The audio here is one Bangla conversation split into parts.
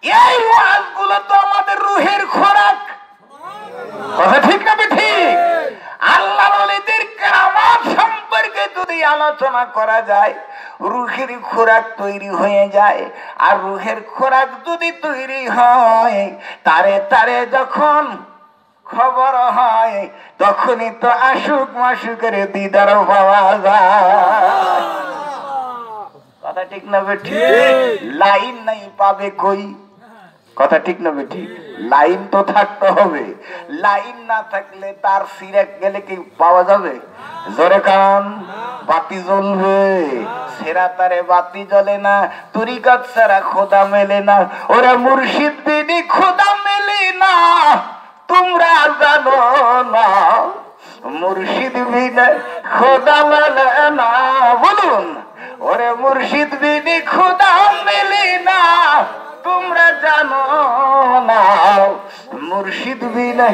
এই ওয়াজগুলো তো আমাদের রুহের খোরাক। কথা ঠিক না ঠিক? আল্লাহর ওলিদের কেরামত সম্পর্কে যদি আলোচনা করা যায়, রুহের খোরাক তৈরি হয়ে যায়। আর রুহের খোরাক যদি তৈরি হয়, তারে তারে যখন খবর হয়, তখনই তো আশুক মাশুকের দিদার পাওয়া যায়। কথা ঠিক না ঠিক? লাইন নাই পাবে কই? কথা ঠিক না ঠিক? লাইন তো থাকতে হবে। লাইন না থাকলে তার সিরাক গেলে কি পাওয়া যাবে? জোরে কান, বাতি জ্বলবে। সেরা তারে বাতি জ্বলে না, তরিকাত ছাড়া খোদা মেলে না। ওরা মুর্শিদ বিনি খোদা মেলে না, তোমরা জানো না। মুর্শিদ বিনি খোদা মেলে না, বলুন। ওরে মুর্শিদ বিনি খোদা মেলে না, তোমরা জানো না। মুর্শিদ বিনা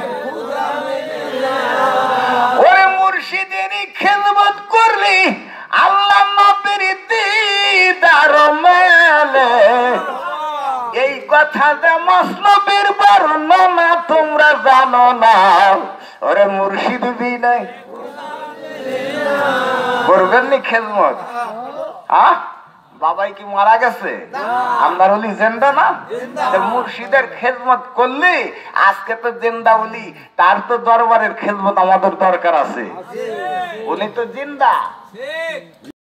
ওরে মুর্শিদেরই খেদমত করলি আল্লাহ নবীর দিদার মেলে। এই কথা যে মসনবীর বর্ণনা, তোমরা জানো না। ওরে মুর্শিদ বিনা করবেন নি খেদমত? বাবাই কি মারা গেছে? আপনার ওলি জিন্দা না? মুর্শিদের খেদমত করলে আজকে তো জিন্দা ওলি, তার তো দরবারের খেদমত আমাদের দরকার আছে। উনি তো জিন্দা।